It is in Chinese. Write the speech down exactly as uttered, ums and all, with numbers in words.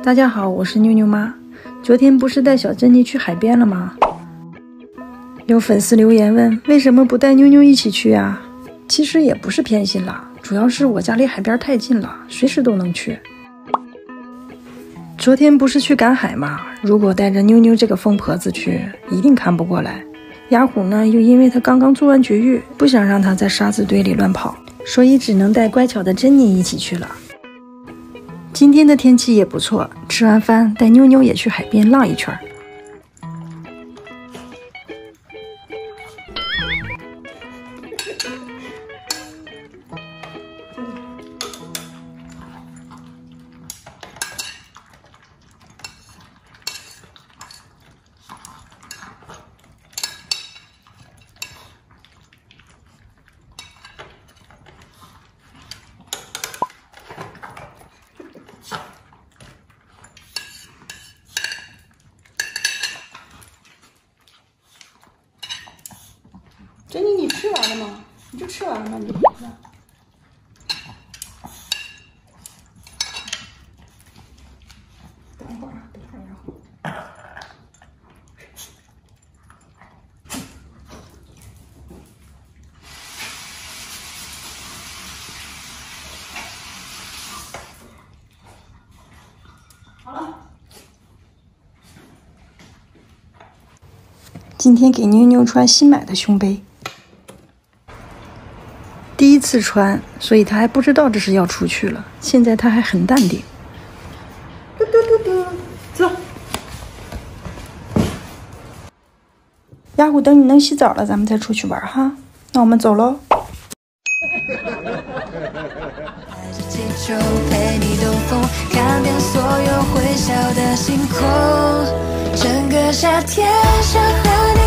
大家好，我是妞妞妈。昨天不是带小珍妮去海边了吗？有粉丝留言问，为什么不带妞妞一起去啊？其实也不是偏心啦，主要是我家离海边太近了，随时都能去。昨天不是去赶海吗？如果带着妞妞这个疯婆子去，一定看不过来。雅虎呢，又因为她刚刚做完绝育，不想让她在沙子堆里乱跑，所以只能带乖巧的珍妮一起去了。今天的天气也不错，吃完饭带妞妞也去海边浪一圈。珍妮，你吃完了吗？你就吃完了吗？你就跑了。等一会儿啊，等一会儿然后。好了。今天给妞妞穿新买的胸背。第一次穿，所以他还不知道这是要出去了。现在他还很淡定。嘟嘟嘟嘟，走。雅虎，等你能洗澡了，咱们再出去玩哈。那我们走喽。陪你兜风，看遍所有会笑的星空，整个夏天想和你。